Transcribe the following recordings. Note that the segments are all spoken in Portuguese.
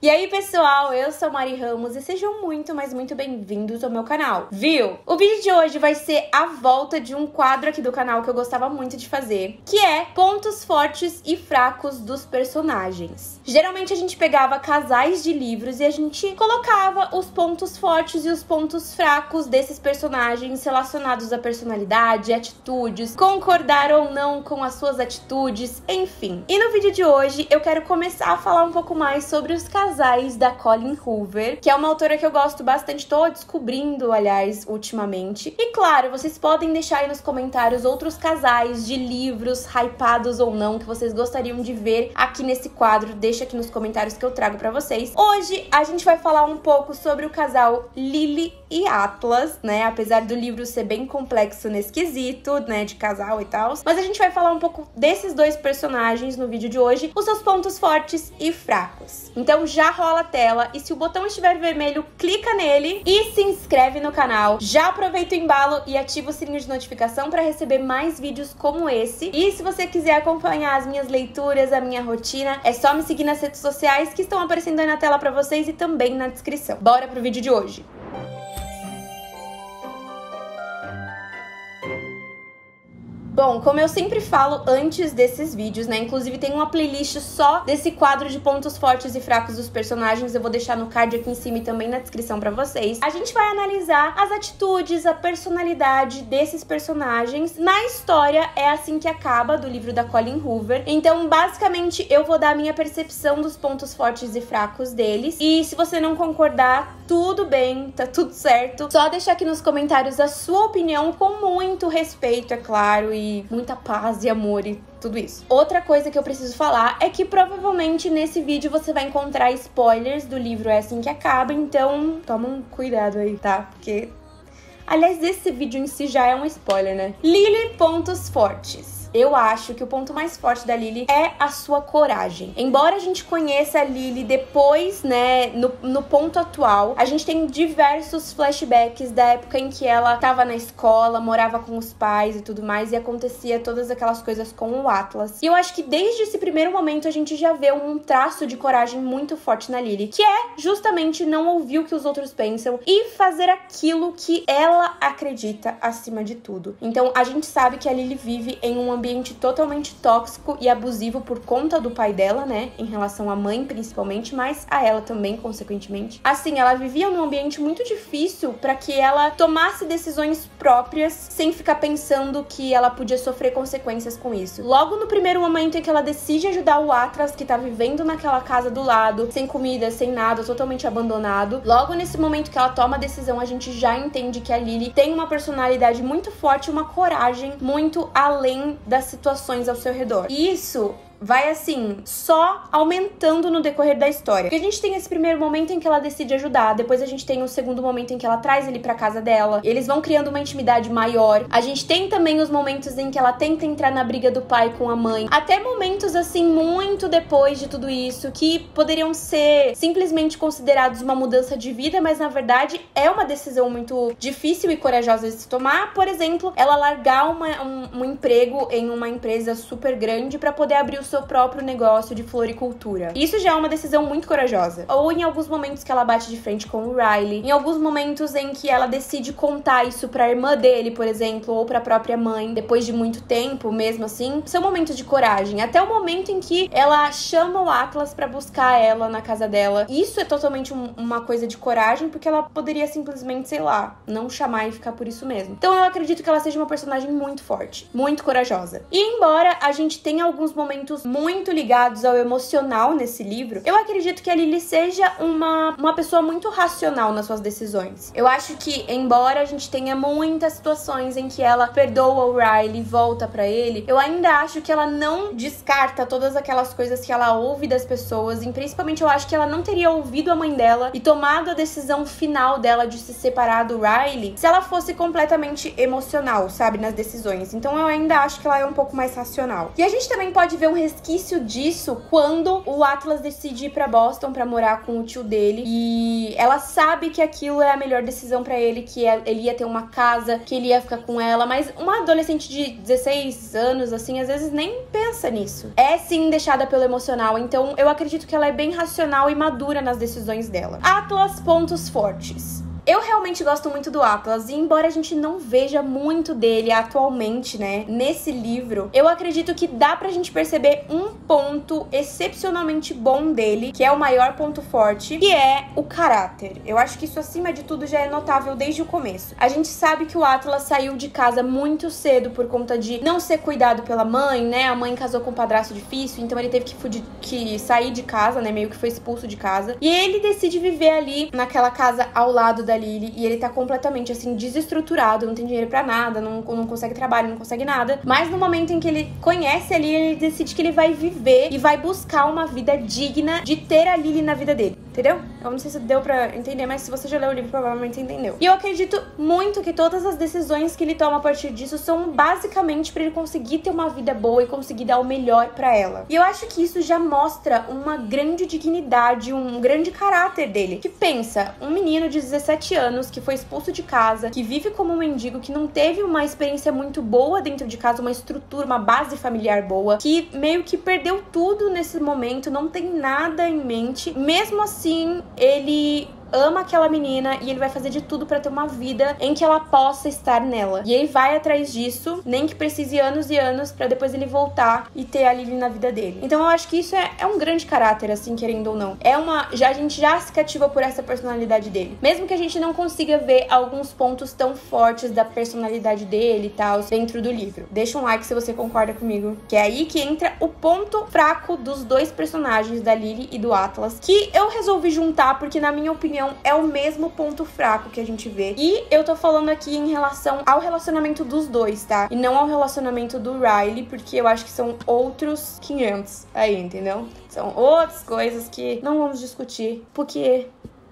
E aí, pessoal, eu sou Mari Ramos e sejam muito, mas muito bem-vindos ao meu canal, viu? O vídeo de hoje vai ser a volta de um quadro aqui do canal que eu gostava muito de fazer, que é pontos fortes e fracos dos personagens. Geralmente a gente pegava casais de livros e a gente colocava os pontos fortes e os pontos fracos desses personagens relacionados à personalidade, atitudes, concordar ou não com as suas atitudes, enfim. E no vídeo de hoje eu quero começar a falar um pouco mais sobre os casais da Colleen Hoover, que é uma autora que eu gosto bastante, tô descobrindo, aliás, ultimamente. E claro, vocês podem deixar aí nos comentários outros casais de livros, hypados ou não, que vocês gostariam de ver aqui nesse quadro. Deixa aqui nos comentários que eu trago pra vocês. Hoje a gente vai falar um pouco sobre o casal Lily e Atlas, né? Apesar do livro ser bem complexo nesse quesito, né? De casal e tal. Mas a gente vai falar um pouco desses dois personagens no vídeo de hoje, os seus pontos fortes e fracos. Então já rola a tela e se o botão estiver vermelho, clica nele e se inscreve no canal. Já aproveita o embalo e ativa o sininho de notificação para receber mais vídeos como esse. E se você quiser acompanhar as minhas leituras, a minha rotina, é só me seguir nas redes sociais que estão aparecendo aí na tela para vocês e também na descrição. Bora pro vídeo de hoje. Bom, como eu sempre falo antes desses vídeos, né? Inclusive tem uma playlist só desse quadro de pontos fortes e fracos dos personagens. Eu vou deixar no card aqui em cima e também na descrição pra vocês. A gente vai analisar as atitudes, a personalidade desses personagens. Na história, é assim que acaba do livro da Colleen Hoover. Então, basicamente, eu vou dar a minha percepção dos pontos fortes e fracos deles. E se você não concordar, tudo bem, tá tudo certo. Só deixar aqui nos comentários a sua opinião com muito respeito, é claro, e muita paz e amor e tudo isso. Outra coisa que eu preciso falar é que provavelmente nesse vídeo você vai encontrar spoilers do livro É Assim Que Acaba, então toma um cuidado aí, tá? Porque, aliás, esse vídeo em si já é um spoiler, né? Lily, pontos fortes. Eu acho que o ponto mais forte da Lily é a sua coragem. Embora a gente conheça a Lily depois, né, no ponto atual, a gente tem diversos flashbacks da época em que ela tava na escola, morava com os pais e tudo mais, e acontecia todas aquelas coisas com o Atlas. E eu acho que desde esse primeiro momento a gente já vê um traço de coragem muito forte na Lily, que é justamente não ouvir o que os outros pensam e fazer aquilo que ela acredita acima de tudo. Então a gente sabe que a Lily vive em um ambiente totalmente tóxico e abusivo por conta do pai dela, né? Em relação à mãe, principalmente, mas a ela também, consequentemente. Assim, ela vivia num ambiente muito difícil para que ela tomasse decisões próprias sem ficar pensando que ela podia sofrer consequências com isso. Logo no primeiro momento em que ela decide ajudar o Atlas, que tá vivendo naquela casa do lado, sem comida, sem nada, totalmente abandonado, logo nesse momento que ela toma a decisão, a gente já entende que a Lily tem uma personalidade muito forte, uma coragem muito além das situações ao seu redor. E isso vai, assim, só aumentando no decorrer da história. Porque a gente tem esse primeiro momento em que ela decide ajudar, depois a gente tem o segundo momento em que ela traz ele pra casa dela, eles vão criando uma intimidade maior. A gente tem também os momentos em que ela tenta entrar na briga do pai com a mãe, até momentos, assim, muito depois de tudo isso, que poderiam ser simplesmente considerados uma mudança de vida, mas na verdade é uma decisão muito difícil e corajosa de se tomar. Por exemplo, ela largar um emprego em uma empresa super grande pra poder abrir o seu próprio negócio de floricultura. Isso já é uma decisão muito corajosa. Ou em alguns momentos que ela bate de frente com o Riley, em alguns momentos em que ela decide contar isso pra irmã dele, por exemplo, ou pra própria mãe, depois de muito tempo, mesmo assim, são momentos de coragem. Até o momento em que ela chama o Atlas pra buscar ela na casa dela. Isso é totalmente uma coisa de coragem, porque ela poderia simplesmente, sei lá, não chamar e ficar por isso mesmo. Então eu acredito que ela seja uma personagem muito forte, muito corajosa. E embora a gente tenha alguns momentos muito ligados ao emocional nesse livro, eu acredito que a Lily seja uma pessoa muito racional nas suas decisões. Eu acho que, embora a gente tenha muitas situações em que ela perdoa o Riley e volta pra ele, eu ainda acho que ela não descarta todas aquelas coisas que ela ouve das pessoas, e principalmente eu acho que ela não teria ouvido a mãe dela e tomado a decisão final dela de se separar do Riley se ela fosse completamente emocional, sabe, nas decisões. Então eu ainda acho que ela é um pouco mais racional. E a gente também pode ver um resquício disso quando o Atlas decide ir pra Boston pra morar com o tio dele. E ela sabe que aquilo é a melhor decisão pra ele, que ele ia ter uma casa, que ele ia ficar com ela. Mas uma adolescente de 16 anos, assim, às vezes nem pensa nisso. É sim deixada pelo emocional, então eu acredito que ela é bem racional e madura nas decisões dela. Atlas, pontos fortes. Eu realmente gosto muito do Atlas, e embora a gente não veja muito dele atualmente, né, nesse livro, eu acredito que dá pra gente perceber um ponto excepcionalmente bom dele, que é o maior ponto forte, que é o caráter. Eu acho que isso, acima de tudo, já é notável desde o começo. A gente sabe que o Atlas saiu de casa muito cedo por conta de não ser cuidado pela mãe, né, a mãe casou com um padrasto difícil, então ele teve que sair de casa, né, meio que foi expulso de casa, e ele decide viver ali naquela casa ao lado da Lily, e ele tá completamente, assim, desestruturado, não tem dinheiro pra nada, não consegue trabalho, não consegue nada. Mas no momento em que ele conhece a Lily, ele decide que ele vai viver e vai buscar uma vida digna de ter a Lily na vida dele, entendeu? Eu não sei se deu pra entender, mas se você já leu o livro, provavelmente entendeu. E eu acredito muito que todas as decisões que ele toma a partir disso são basicamente pra ele conseguir ter uma vida boa e conseguir dar o melhor pra ela. E eu acho que isso já mostra uma grande dignidade, um grande caráter dele. Que pensa, um menino de 17 anos que foi expulso de casa, que vive como um mendigo, que não teve uma experiência muito boa dentro de casa, uma estrutura, uma base familiar boa, que meio que perdeu tudo nesse momento, não tem nada em mente. Mesmo assim, ele ama aquela menina e ele vai fazer de tudo pra ter uma vida em que ela possa estar nela. E ele vai atrás disso, nem que precise anos e anos pra depois ele voltar e ter a Lily na vida dele. Então eu acho que isso é um grande caráter, assim, querendo ou não. A gente já se cativa por essa personalidade dele. Mesmo que a gente não consiga ver alguns pontos tão fortes da personalidade dele e tal dentro do livro. Deixa um like se você concorda comigo, que é aí que entra o ponto fraco dos dois personagens, da Lily e do Atlas, que eu resolvi juntar porque, na minha opinião, é o mesmo ponto fraco que a gente vê. E eu tô falando aqui em relação ao relacionamento dos dois, tá? E não ao relacionamento do Riley, porque eu acho que são outros 500 aí, entendeu? São outras coisas que não vamos discutir, porque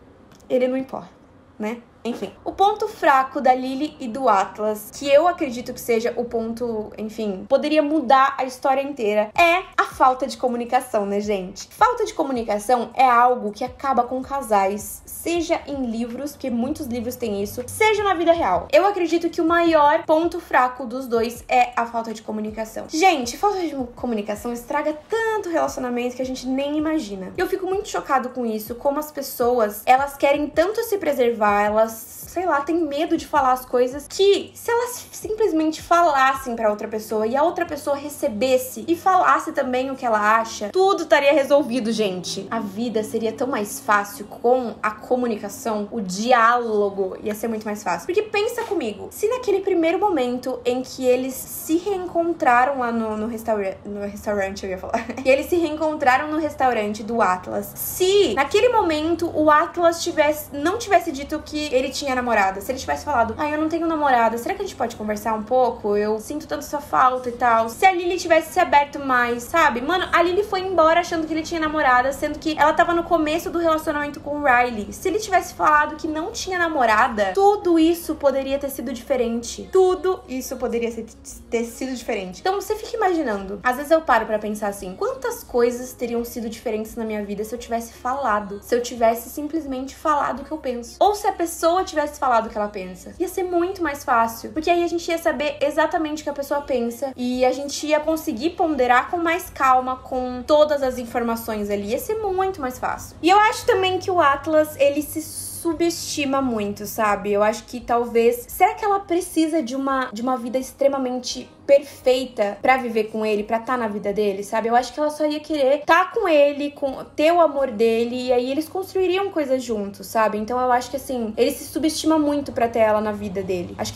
ele não importa, né? Enfim, o ponto fraco da Lily e do Atlas, que eu acredito que seja o ponto, enfim, poderia mudar a história inteira, é a falta de comunicação, né, gente? Falta de comunicação é algo que acaba com casais, seja em livros, porque muitos livros têm isso, seja na vida real. Eu acredito que o maior ponto fraco dos dois é a falta de comunicação. Gente, falta de comunicação estraga tanto relacionamento que a gente nem imagina. Eu fico muito chocado com isso, como as pessoas, elas querem tanto se preservar, elas, sei lá, tem medo de falar as coisas, que se elas simplesmente falassem pra outra pessoa e a outra pessoa recebesse e falasse também o que ela acha, tudo estaria resolvido, gente. A vida seria tão mais fácil com a comunicação, o diálogo ia ser muito mais fácil. Porque pensa comigo, se naquele primeiro momento em que eles se reencontraram lá no restaurante, eu ia falar, e eles se reencontraram no restaurante do Atlas, se naquele momento o Atlas não tivesse dito que ele tinha namorada, se ele tivesse falado, eu não tenho namorada, será que a gente pode conversar um pouco? Eu sinto tanto sua falta e tal. Se a Lily tivesse se aberto mais, sabe? Mano, a Lily foi embora achando que ele tinha namorada, sendo que ela tava no começo do relacionamento com o Riley. Se ele tivesse falado que não tinha namorada, tudo isso poderia ter sido diferente. Tudo isso poderia ter sido diferente. Então você fica imaginando, às vezes eu paro pra pensar assim, quantas coisas teriam sido diferentes na minha vida se eu tivesse falado, se eu tivesse simplesmente falado o que eu penso, ou se a pessoa tivesse falado o que ela pensa. Ia ser muito mais fácil, porque aí a gente ia saber exatamente o que a pessoa pensa e a gente ia conseguir ponderar com mais calma, com todas as informações ali. Ia ser muito mais fácil. E eu acho também que o Atlas, ele se subestima muito, sabe? Eu acho que talvez... Será que ela precisa de uma vida extremamente perfeita pra viver com ele, pra estar na vida dele, sabe? Eu acho que ela só ia querer estar com ele, ter o amor dele, e aí eles construiriam coisas juntos, sabe? Então eu acho que, assim, ele se subestima muito pra ter ela na vida dele. Acho que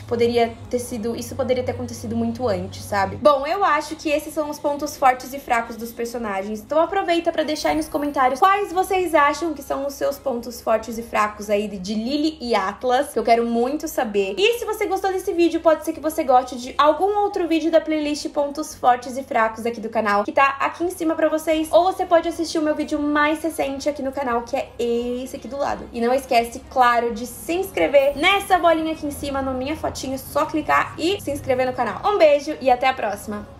isso poderia ter acontecido muito antes, sabe? Bom, eu acho que esses são os pontos fortes e fracos dos personagens. Então aproveita pra deixar aí nos comentários quais vocês acham que são os seus pontos fortes e fracos aí de Lily e Atlas, que eu quero muito saber. E se você gostou desse vídeo, pode ser que você goste de algum outro vídeo da playlist Pontos Fortes e Fracos aqui do canal, que tá aqui em cima pra vocês, ou você pode assistir o meu vídeo mais recente aqui no canal, que é esse aqui do lado. E não esquece, claro, de se inscrever nessa bolinha aqui em cima, na minha fotinha, só clicar e se inscrever no canal. Um beijo e até a próxima!